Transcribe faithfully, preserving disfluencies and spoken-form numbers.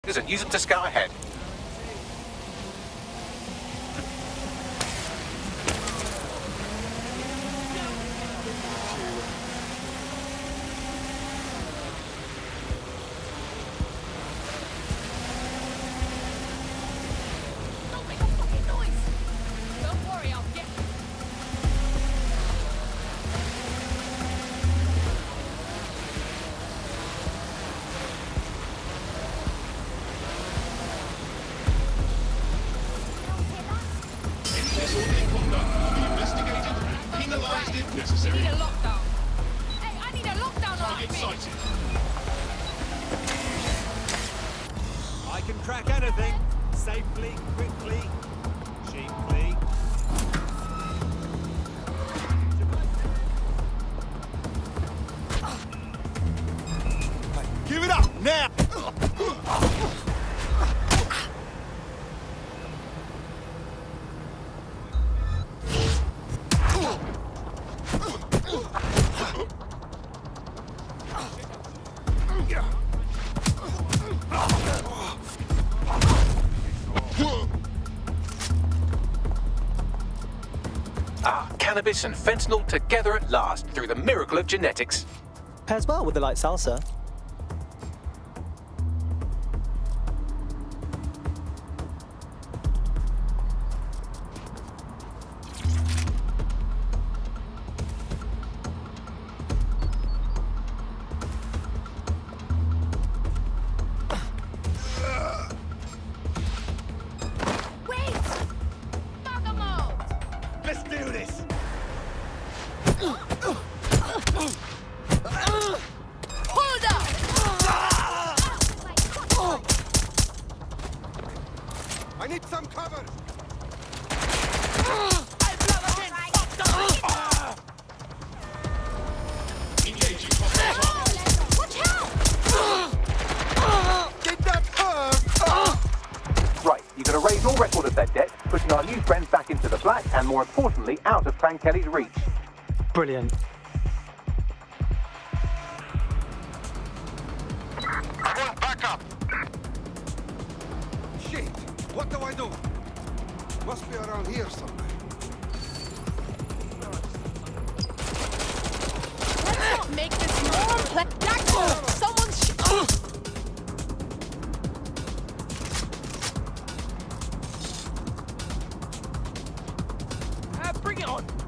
And use them to scout ahead. Don't make a fucking noise! Don't worry, I'll get you. Necessary. I need a lockdown. Hey, I need a lockdown on Target me. sighted. I can crack anything. Safely, quickly, cheaply. Give it up now! Ah, cannabis and fentanyl together at last through the miracle of genetics. Pairs well with the light salsa. Wait! Bergamo! Let's do this! Hold up! I need some cover! Engaging hostile. Watch out! Get that herb! Right, you've got to raise all record of their debt, pushing our new friends back into the black and, more importantly, out of Frank Kelly's reach. Brilliant. Back up. Shit! What do I do? Must be around here somewhere. Let's not make this more ple- Black Someone's sh- Ah, bring it on!